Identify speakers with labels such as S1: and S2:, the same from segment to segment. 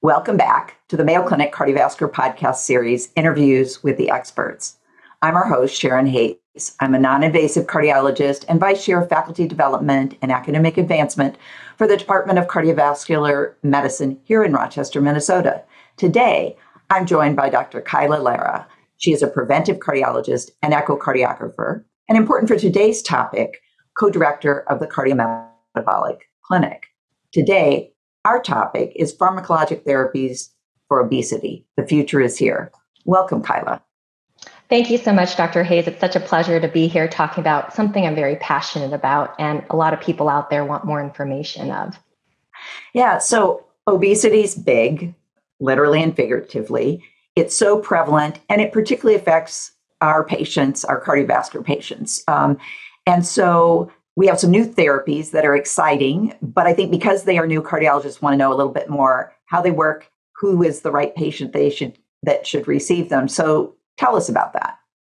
S1: Welcome back to the Mayo Clinic Cardiovascular Podcast Series, Interviews with the Experts. I'm our host, Sharon Hayes. I'm a non-invasive cardiologist and Vice Chair of Faculty Development and Academic Advancement for the Department of Cardiovascular Medicine here in Rochester, Minnesota. Today, I'm joined by Dr. Kyla Lara. She is a preventive cardiologist and echocardiographer, and important for today's topic, co-director of the Cardiometabolic Clinic. Today, our topic is pharmacologic therapies for obesity. The future is here. Welcome, Kyla.
S2: Thank you so much, Dr. Hayes. It's such a pleasure to be here talking about something I'm very passionate about and a lot of people out there want more information of.
S1: Yeah, so obesity is big, literally and figuratively. It's so prevalent, and it particularly affects our patients, our cardiovascular patients. And so we have some new therapies that are exciting, but I think because they are new, cardiologists want to know a little bit more how they work, who is the right patient that should receive them. So tell us about that.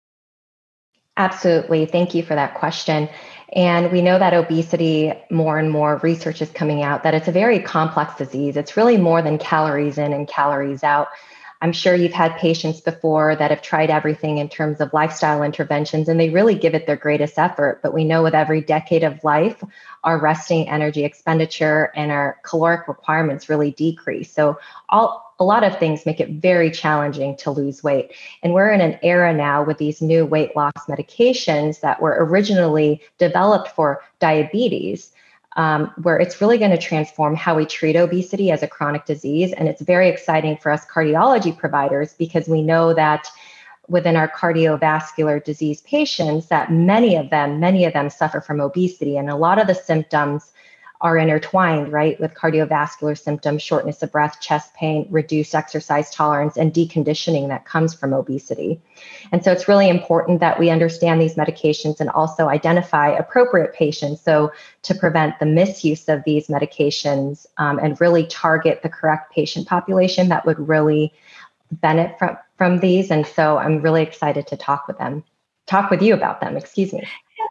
S2: Absolutely. Thank you for that question. And we know that obesity, more and more research is coming out that it's a very complex disease. It's really more than calories in and calories out. I'm sure you've had patients before that have tried everything in terms of lifestyle interventions, and they really give it their greatest effort. But we know with every decade of life, our resting energy expenditure and our caloric requirements really decrease. So a lot of things make it very challenging to lose weight. And we're in an era now with these new weight loss medications that were originally developed for diabetes, where it's really going to transform how we treat obesity as a chronic disease. And it's very exciting for us cardiology providers because we know that within our cardiovascular disease patients, that many of them suffer from obesity. And a lot of the symptoms are intertwined, right, with cardiovascular symptoms, shortness of breath, chest pain, reduced exercise tolerance, and deconditioning that comes from obesity. And so it's really important that we understand these medications and also identify appropriate patients. So to prevent the misuse of these medications and really target the correct patient population that would really benefit from these. And so I'm really excited to talk with you about them, excuse me.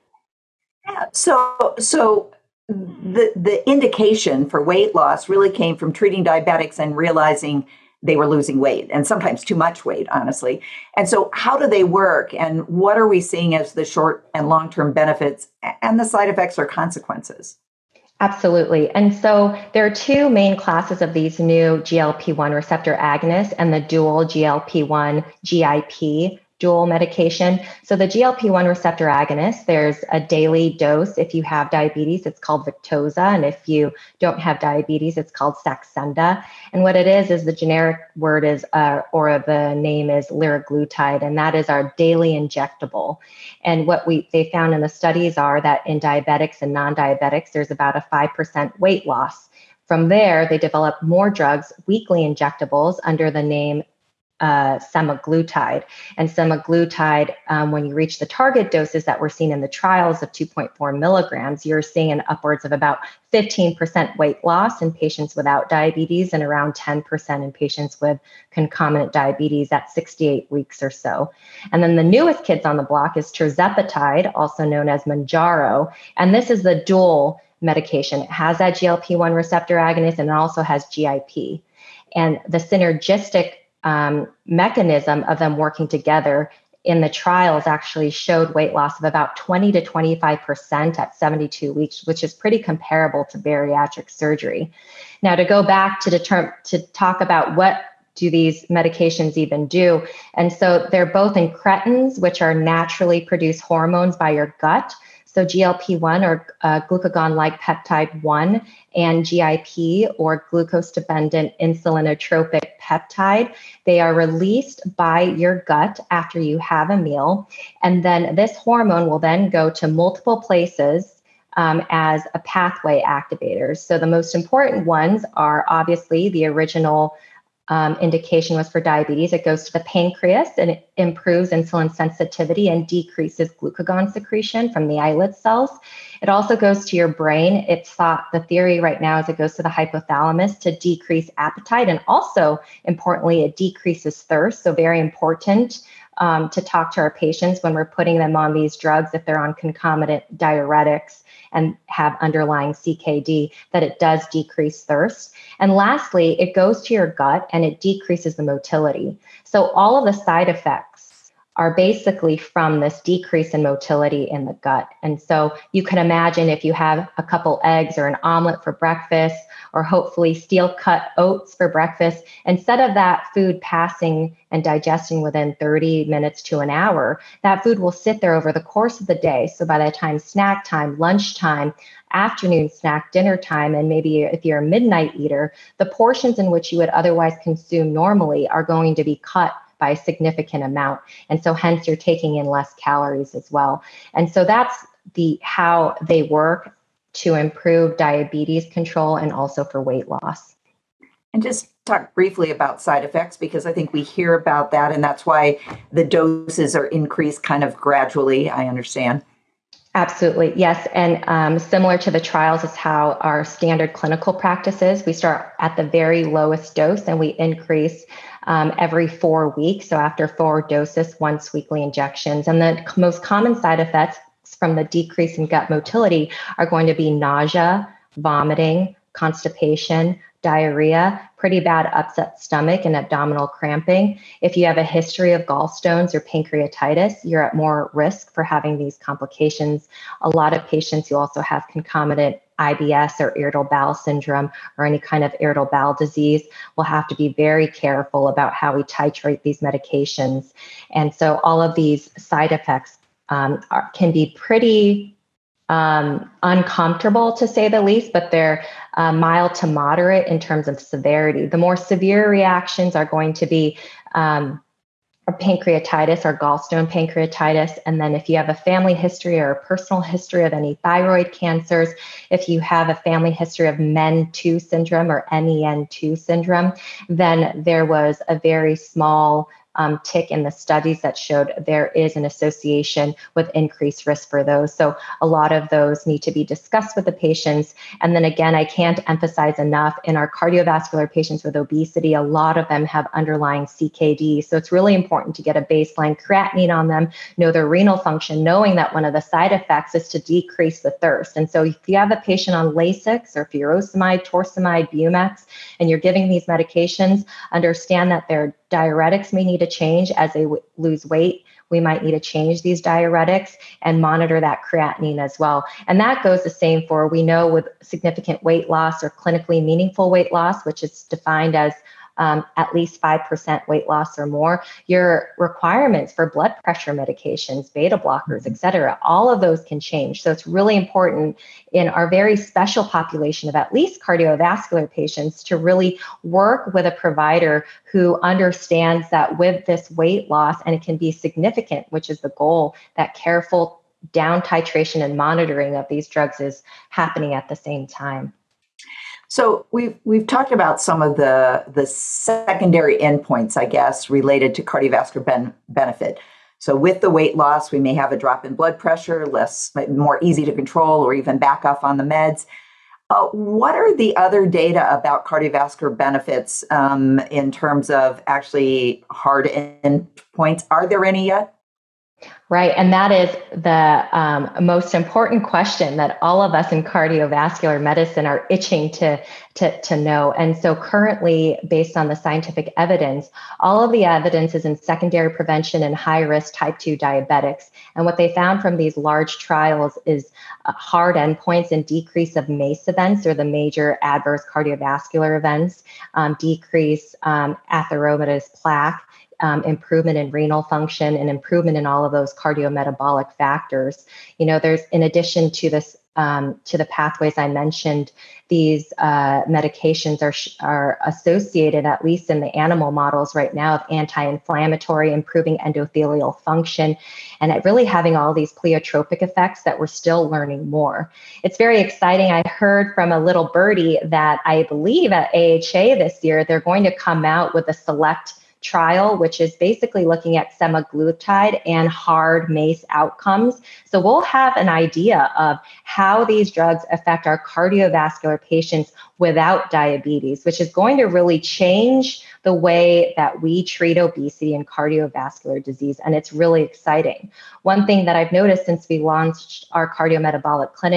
S1: Yeah. So the indication for weight loss really came from treating diabetics and realizing they were losing weight, and sometimes too much weight, honestly. And so how do they work, and what are we seeing as the short and long-term benefits and the side effects or consequences?
S2: Absolutely. And so there are two main classes of these new GLP-1 receptor agonists and the dual GLP-1 GIP dual medication. So the GLP-1 receptor agonist, there's a daily dose. If you have diabetes, it's called Victoza. And if you don't have diabetes, it's called Saxenda. And what it is the generic word is, or the name is liraglutide. And that is our daily injectable. And what they found in the studies are that in diabetics and non-diabetics, there's about a 5% weight loss. From there, they developed more drugs, weekly injectables under the name semaglutide. And semaglutide, when you reach the target doses that we're seeing in the trials of 2.4 milligrams, you're seeing an upwards of about 15% weight loss in patients without diabetes and around 10% in patients with concomitant diabetes at 68 weeks or so. And then the newest kids on the block is tirzepatide, also known as Mounjaro. And this is the dual medication. It has that GLP-1 receptor agonist and it also has GIP. And the synergistic mechanism of them working together in the trials actually showed weight loss of about 20 to 25% at 72 weeks, which is pretty comparable to bariatric surgery. Now, to go back to talk about what do these medications even do? And so they're both incretins, which are naturally produced hormones by your gut. So GLP-1 or glucagon-like peptide 1 and GIP or glucose-dependent insulinotropic peptide, they are released by your gut after you have a meal. And then this hormone will then go to multiple places as a pathway activators. So the most important ones are obviously the original indication was for diabetes. It goes to the pancreas and it improves insulin sensitivity and decreases glucagon secretion from the islet cells. It also goes to your brain. It's thought, the theory right now is it goes to the hypothalamus to decrease appetite. And also, importantly, it decreases thirst. So very important to talk to our patients when we're putting them on these drugs if they're on concomitant diuretics and have underlying CKD, that it does decrease thirst. And lastly, it goes to your gut and it decreases the motility. So all of the side effects are basically from this decrease in motility in the gut. And so you can imagine if you have a couple eggs or an omelet for breakfast, or hopefully steel cut oats for breakfast, instead of that food passing and digesting within 30 minutes to an hour, that food will sit there over the course of the day. So by the time snack time, lunchtime, afternoon snack, dinner time, and maybe if you're a midnight eater, the portions in which you would otherwise consume normally are going to be cut by a significant amount. And so hence you're taking in less calories as well. And so that's how they work to improve diabetes control and also for weight loss.
S1: And just talk briefly about side effects, because I think we hear about that, and that's why the doses are increased kind of gradually, I understand.
S2: Absolutely, yes. And similar to the trials is how our standard clinical practice is. We start at the very lowest dose and we increase every 4 weeks. So after 4 doses, once weekly injections. And the most common side effects from the decrease in gut motility are going to be nausea, vomiting, constipation, diarrhea, pretty bad upset stomach, and abdominal cramping. If you have a history of gallstones or pancreatitis, you're at more risk for having these complications. A lot of patients who also have concomitant IBS or irritable bowel syndrome or any kind of irritable bowel disease will have to be very careful about how we titrate these medications. And so all of these side effects can be pretty uncomfortable, to say the least, but they're mild to moderate in terms of severity. The more severe reactions are going to be pancreatitis or gallstone pancreatitis. And then if you have a family history or a personal history of any thyroid cancers, if you have a family history of MEN2 syndrome or MEN2 syndrome, then there was a very small tick in the studies that showed there is an association with increased risk for those. So a lot of those need to be discussed with the patients. And then again, I can't emphasize enough, in our cardiovascular patients with obesity, a lot of them have underlying CKD. So it's really important to get a baseline creatinine on them, know their renal function, knowing that one of the side effects is to decrease the thirst. And so if you have a patient on Lasix or furosemide, torsemide, Bumex, and you're giving these medications, understand that their diuretics may need to change as they lose weight. We might need to change these diuretics and monitor that creatinine as well. And that goes the same for, we know with significant weight loss or clinically meaningful weight loss, which is defined as at least 5% weight loss or more, your requirements for blood pressure medications, beta blockers, et cetera, all of those can change. So it's really important in our very special population of at least cardiovascular patients to really work with a provider who understands that with this weight loss, and it can be significant, which is the goal, that careful down titration and monitoring of these drugs is happening at the same time.
S1: So we've talked about some of the secondary endpoints, I guess, related to cardiovascular benefit. So with the weight loss, we may have a drop in blood pressure, more easy to control, or even back off on the meds. What are the other data about cardiovascular benefits in terms of actually hard endpoints? Are there any yet?
S2: Right. And that is the most important question that all of us in cardiovascular medicine are itching to know. And so currently, based on the scientific evidence, all of the evidence is in secondary prevention in high-risk type 2 diabetics. And what they found from these large trials is hard endpoints and decrease of MACE events, or the major adverse cardiovascular events, decrease atherosclerotic plaque, improvement in renal function, and improvement in all of those cardiometabolic factors. You know, there's, in addition to this, to the pathways I mentioned, these medications are associated, at least in the animal models right now, of anti-inflammatory, improving endothelial function, and at really having all these pleiotropic effects that we're still learning more. It's very exciting. I heard from a little birdie that I believe at AHA this year, they're going to come out with a select trial, which is basically looking at semaglutide and hard MACE outcomes. So we'll have an idea of how these drugs affect our cardiovascular patients without diabetes, which is going to really change the way that we treat obesity and cardiovascular disease. And it's really exciting. One thing that I've noticed since we launched our cardiometabolic clinic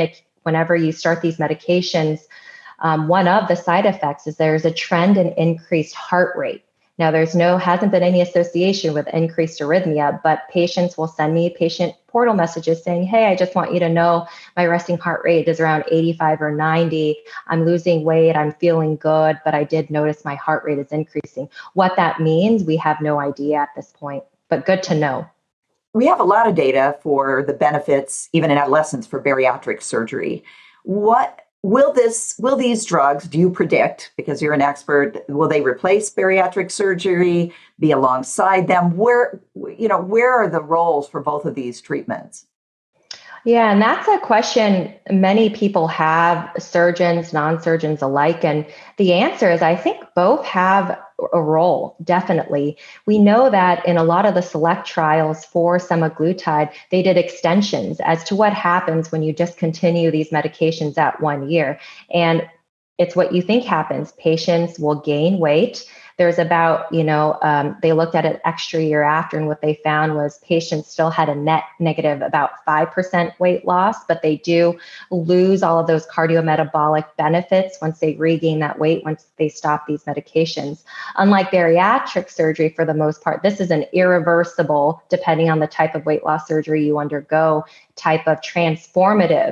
S2: whenever you start these medications, one of the side effects is there's a trend in increased heart rate. Now, hasn't been any association with increased arrhythmia, but patients will send me patient portal messages saying, hey, I just want you to know my resting heart rate is around 85 or 90. I'm losing weight. I'm feeling good, but I did notice my heart rate is increasing. What that means, we have no idea at this point, but good to know.
S1: We have a lot of data for the benefits, even in adolescents, for bariatric surgery. What will these drugs, do you predict, because you're an expert, will they replace bariatric surgery, be alongside them? Where are the roles for both of these treatments?
S2: Yeah, and that's a question many people have, surgeons, non-surgeons alike. And the answer is, I think both have a role, definitely. We know that in a lot of the select trials for semaglutide, they did extensions as to what happens when you discontinue these medications at 1 year. And it's what you think happens. Patients will gain weight. There's about, they looked at it extra year after, and what they found was patients still had a net negative about 5% weight loss, but they do lose all of those cardiometabolic benefits once they regain that weight, once they stop these medications. Unlike bariatric surgery, for the most part, this is an irreversible, depending on the type of weight loss surgery you undergo, type of transformative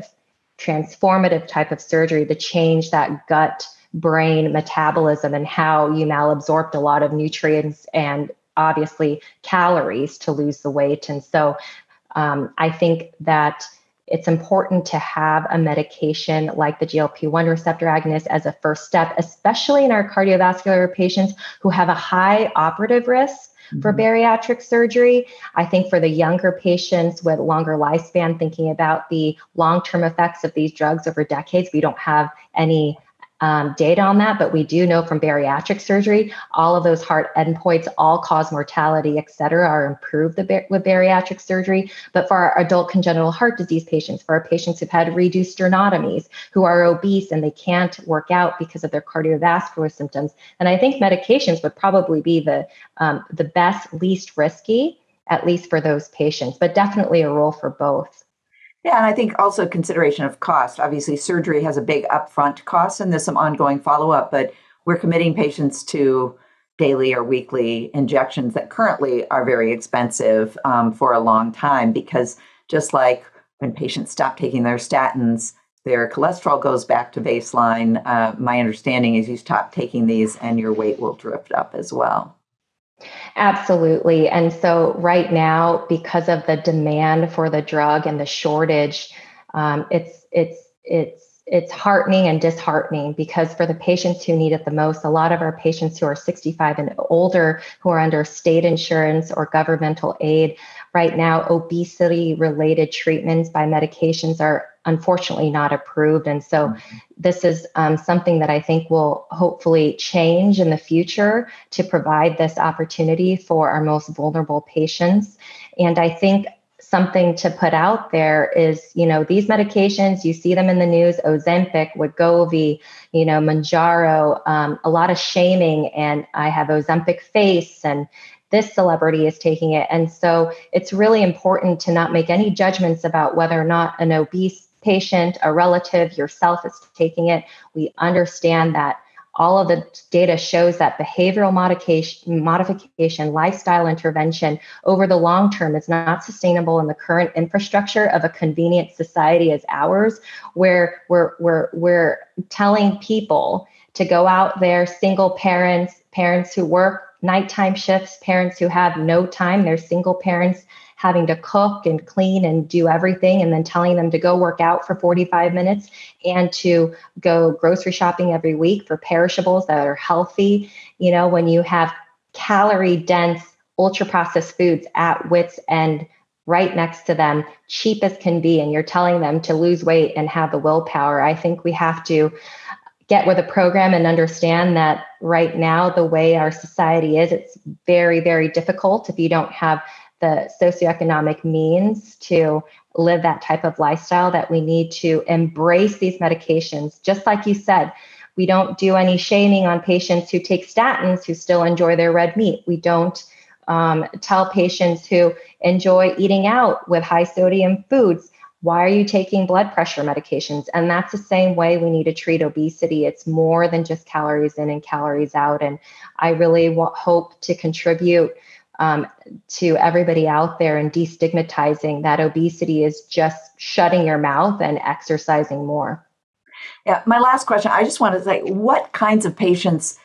S2: type of surgery to change that gut brain metabolism and how you malabsorbed a lot of nutrients and obviously calories to lose the weight. And so I think that it's important to have a medication like the GLP-1 receptor agonist as a first step, especially in our cardiovascular patients who have a high operative risk for bariatric surgery. I think for the younger patients with longer lifespan, thinking about the long-term effects of these drugs over decades, we don't have any data on that, but we do know from bariatric surgery, all of those heart endpoints, all-cause mortality, et cetera, are improved with bariatric surgery. But for our adult congenital heart disease patients, for our patients who've had reduced sternotomies, who are obese and they can't work out because of their cardiovascular symptoms, then I think medications would probably be the best, least risky, at least for those patients, but definitely a role for both.
S1: Yeah, and I think also consideration of cost. Obviously, surgery has a big upfront cost, and there's some ongoing follow-up, but we're committing patients to daily or weekly injections that currently are very expensive for a long time, because just like when patients stop taking their statins, their cholesterol goes back to baseline. My understanding is you stop taking these and your weight will drift up as well.
S2: Absolutely. And so right now, because of the demand for the drug and the shortage, it's heartening and disheartening, because for the patients who need it the most, a lot of our patients who are 65 and older, who are under state insurance or governmental aid, right now, obesity-related treatments by medications are unfortunately not approved. And so this is something that I think will hopefully change in the future to provide this opportunity for our most vulnerable patients. And I think something to put out there is, these medications, you see them in the news, Ozempic, Wegovy, Mounjaro, a lot of shaming, and I have Ozempic face, and this celebrity is taking it. And so it's really important to not make any judgments about whether or not an obese patient, a relative, yourself is taking it. We understand that all of the data shows that behavioral modification, lifestyle intervention over the long term is not sustainable in the current infrastructure of a convenient society as ours, where we're telling people to go out there, single parents who work nighttime shifts, parents who have no time, they're single parents having to cook and clean and do everything, and then telling them to go work out for 45 minutes and to go grocery shopping every week for perishables that are healthy. When you have calorie dense, ultra processed foods at wit's end right next to them, cheap as can be, and you're telling them to lose weight and have the willpower, I think we have to get with a program and understand that right now, the way our society is, it's very, very difficult if you don't have the socioeconomic means to live that type of lifestyle, that we need to embrace these medications. Just like you said, we don't do any shaming on patients who take statins who still enjoy their red meat. We don't tell patients who enjoy eating out with high sodium foods, Why are you taking blood pressure medications? And that's the same way we need to treat obesity. It's more than just calories in and calories out. And I really hope to contribute to everybody out there and destigmatizing that obesity is just shutting your mouth and exercising more.
S1: Yeah, my last question, I just want to say, what kinds of patients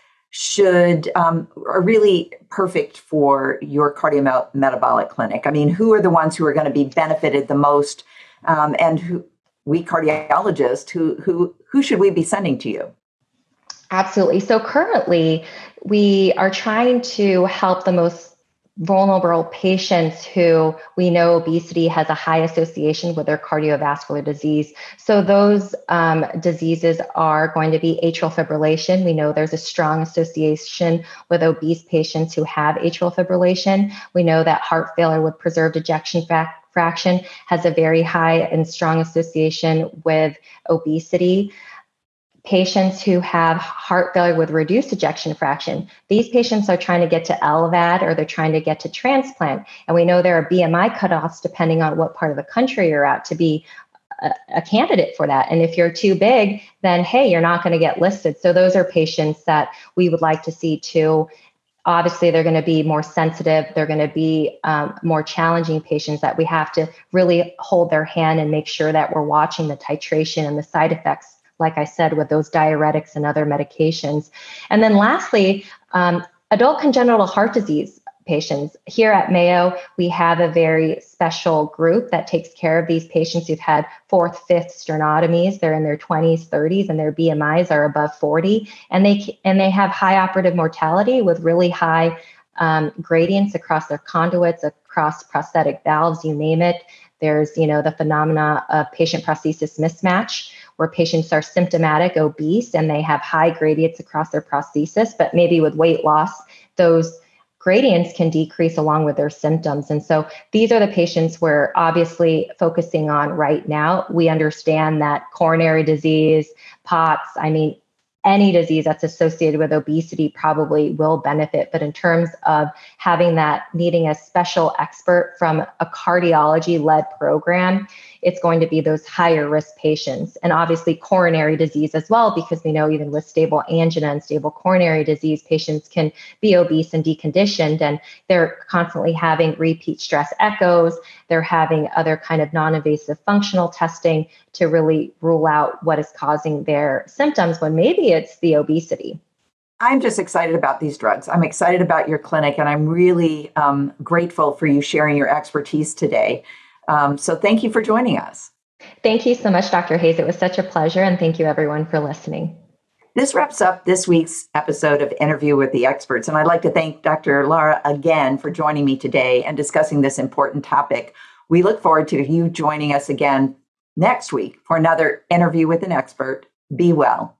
S1: are really perfect for your cardiometabolic clinic? I mean, who are the ones who are going to be benefited the most, and we cardiologists, who should we be sending to you?
S2: Absolutely. So currently, we are trying to help the most vulnerable patients who we know obesity has a high association with their cardiovascular disease. So those diseases are going to be atrial fibrillation. We know there's a strong association with obese patients who have atrial fibrillation. We know that heart failure with preserved ejection fraction has a very high and strong association with obesity. Patients who have heart failure with reduced ejection fraction, these patients are trying to get to LVAD or they're trying to get to transplant. And we know there are BMI cutoffs depending on what part of the country you're at to be a candidate for that. And if you're too big, then hey, you're not going to get listed. So those are patients that we would like to see too. Obviously, they're going to be more sensitive. They're going to be more challenging patients that we have to really hold their hand and make sure that we're watching the titration and the side effects, like I said, with those diuretics and other medications. And then lastly, adult congenital heart disease patients. Here at Mayo, we have a very special group that takes care of these patients who've had fourth, fifth sternotomies. They're in their 20s, 30s, and their BMIs are above 40. And they have high operative mortality with really high gradients across their conduits, across prosthetic valves, you name it. There's, the phenomena of patient prosthesis mismatch, where patients are symptomatic obese and they have high gradients across their prosthesis, but maybe with weight loss, those gradients can decrease along with their symptoms. And so these are the patients we're obviously focusing on right now. We understand that coronary disease, POTS, any disease that's associated with obesity probably will benefit. But in terms of needing a special expert from a cardiology-led program, it's going to be those higher risk patients. And obviously coronary disease as well, because we know even with stable angina and stable coronary disease, patients can be obese and deconditioned, and they're constantly having repeat stress echoes. They're having other kind of non-invasive functional testing to really rule out what is causing their symptoms when maybe it's the obesity.
S1: I'm just excited about these drugs. I'm excited about your clinic, and I'm really grateful for you sharing your expertise today. So thank you for joining us.
S2: Thank you so much, Dr. Hayes. It was such a pleasure, and thank you everyone for listening.
S1: This wraps up this week's episode of Interview with the Experts, and I'd like to thank Dr. Lara again for joining me today and discussing this important topic. We look forward to you joining us again next week for another Interview with an Expert. Be well.